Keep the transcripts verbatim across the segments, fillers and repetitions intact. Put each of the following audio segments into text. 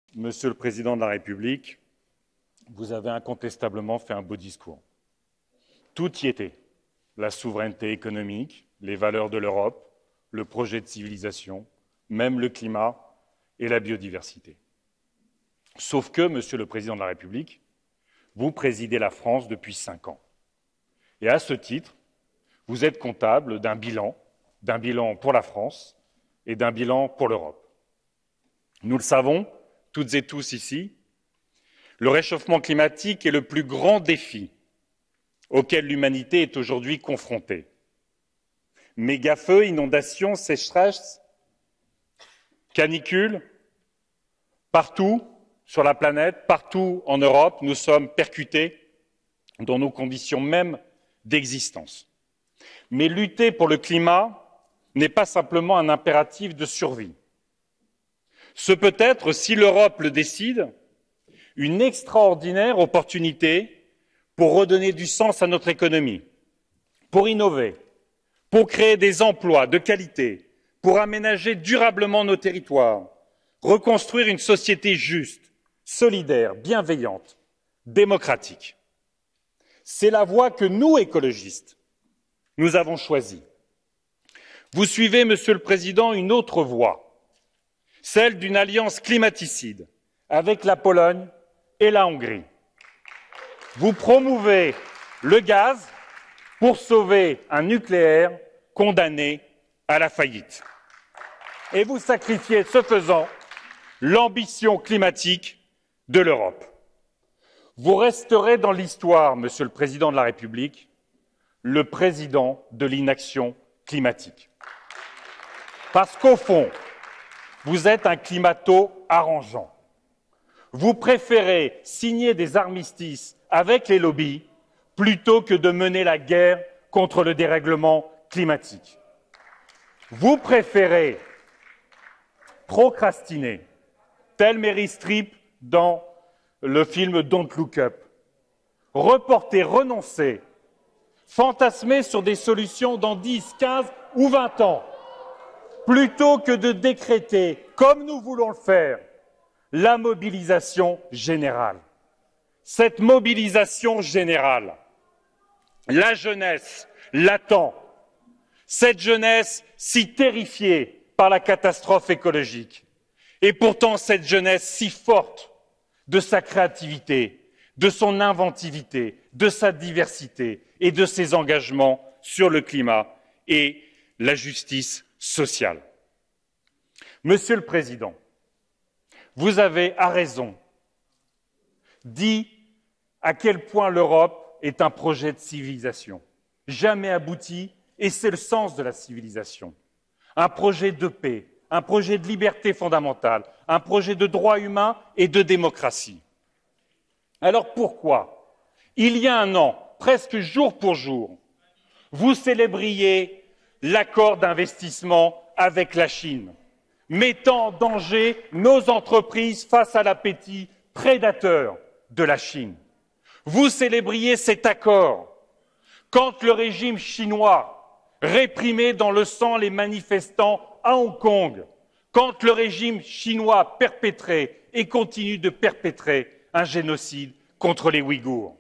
Monsieur le Président de la République, vous avez incontestablement fait un beau discours. Tout y était. La souveraineté économique, les valeurs de l'Europe, le projet de civilisation, même le climat et la biodiversité. Sauf que, Monsieur le Président de la République, vous présidez la France depuis cinq ans. Et à ce titre, vous êtes comptable d'un bilan, d'un bilan pour la France et d'un bilan pour l'Europe. Nous le savons, toutes et tous ici, le réchauffement climatique est le plus grand défi auquel l'humanité est aujourd'hui confrontée. Mégafeux, inondations, sécheresses, canicules, partout sur la planète, partout en Europe, nous sommes percutés dans nos conditions mêmes d'existence. Mais lutter pour le climat n'est pas simplement un impératif de survie. Ce peut être, si l'Europe le décide, une extraordinaire opportunité pour redonner du sens à notre économie, pour innover, pour créer des emplois de qualité, pour aménager durablement nos territoires, reconstruire une société juste, solidaire, bienveillante, démocratique. C'est la voie que nous, écologistes, nous avons choisie. Vous suivez, Monsieur le Président, une autre voie, celle d'une alliance climaticide avec la Pologne et la Hongrie. Vous promouvez le gaz pour sauver un nucléaire condamné à la faillite. Et vous sacrifiez, ce faisant, l'ambition climatique de l'Europe. Vous resterez dans l'histoire, Monsieur le Président de la République, le président de l'inaction climatique. Parce qu'au fond, vous êtes un climato-arrangeant. Vous préférez signer des armistices avec les lobbies plutôt que de mener la guerre contre le dérèglement climatique. Vous préférez procrastiner, tel Meryl Streep dans le film Don't Look Up, reporter, renoncer, fantasmer sur des solutions dans dix, quinze ou vingt ans, plutôt que de décréter, comme nous voulons le faire, la mobilisation générale. Cette mobilisation générale, la jeunesse l'attend. Cette jeunesse si terrifiée par la catastrophe écologique. Et pourtant, cette jeunesse si forte de sa créativité, de son inventivité, de sa diversité et de ses engagements sur le climat et la justice sociale. Monsieur le Président, vous avez, à raison, dit à quel point l'Europe est un projet de civilisation, jamais abouti, et c'est le sens de la civilisation. Un projet de paix, un projet de liberté fondamentale, un projet de droits humains et de démocratie. Alors pourquoi, il y a un an, presque jour pour jour, vous célébriez l'accord d'investissement avec la Chine, mettant en danger nos entreprises face à l'appétit prédateur de la Chine? Vous célébriez cet accord quand le régime chinois réprimait dans le sang les manifestants à Hong Kong, quand le régime chinois perpétrait et continue de perpétrer un génocide contre les Ouïghours.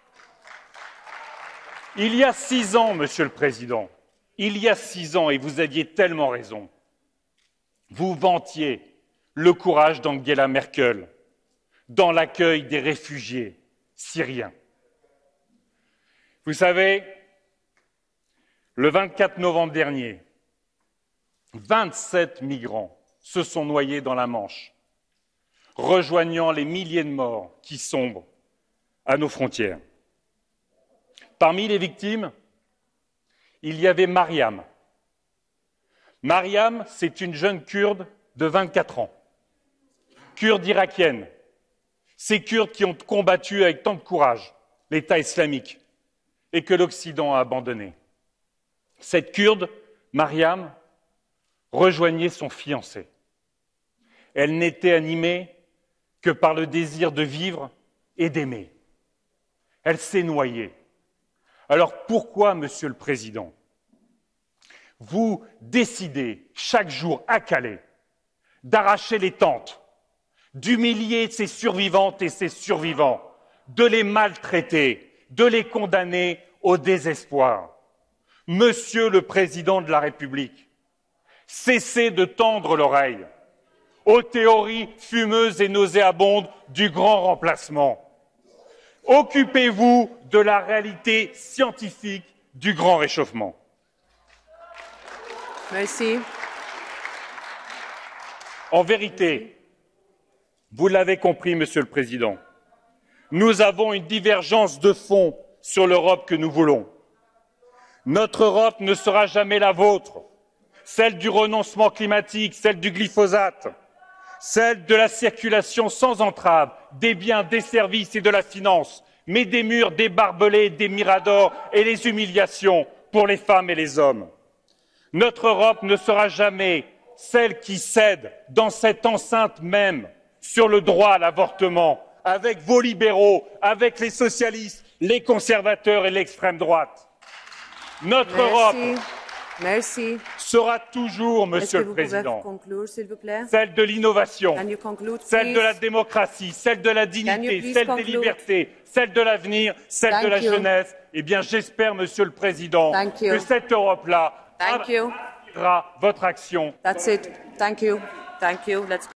Il y a six ans, Monsieur le Président, il y a six ans, et vous aviez tellement raison, vous vantiez le courage d'Angela Merkel dans l'accueil des réfugiés syriens. Vous savez, le vingt-quatre novembre dernier, vingt-sept migrants se sont noyés dans la Manche, rejoignant les milliers de morts qui sombrent à nos frontières. Parmi les victimes, il y avait Mariam. Mariam, c'est une jeune Kurde de vingt-quatre ans, Kurde irakienne. Ces Kurdes qui ont combattu avec tant de courage l'État islamique et que l'Occident a abandonné. Cette Kurde, Mariam, rejoignait son fiancé. Elle n'était animée que par le désir de vivre et d'aimer. Elle s'est noyée. Alors pourquoi, Monsieur le Président, vous décidez chaque jour à Calais d'arracher les tentes, d'humilier ces survivantes et ces survivants, de les maltraiter, de les condamner au désespoir. Monsieur le Président de la République, cessez de tendre l'oreille aux théories fumeuses et nauséabondes du grand remplacement. Occupez-vous de la réalité scientifique du grand réchauffement. Merci. En vérité, vous l'avez compris, Monsieur le Président, nous avons une divergence de fond sur l'Europe que nous voulons. Notre Europe ne sera jamais la vôtre, celle du renoncement climatique, celle du glyphosate, celle de la circulation sans entrave des biens, des services et de la finance, mais des murs, des barbelés, des miradors et les humiliations pour les femmes et les hommes. Notre Europe ne sera jamais celle qui cède dans cette enceinte même sur le droit à l'avortement, avec vos libéraux, avec les socialistes, les conservateurs et l'extrême droite. Notre Merci. Europe Merci. sera toujours, Monsieur le Président, conclure, s'il vous plaît? celle de l'innovation, Conclude, celle de la démocratie, celle de la dignité, celle conclude? des libertés, celle de l'avenir, celle Thank de la you. jeunesse. Eh bien, j'espère, Monsieur le Président, Thank you. que cette Europe-là Thank you. attirera votre action. That's it. Thank you. Thank you. Let's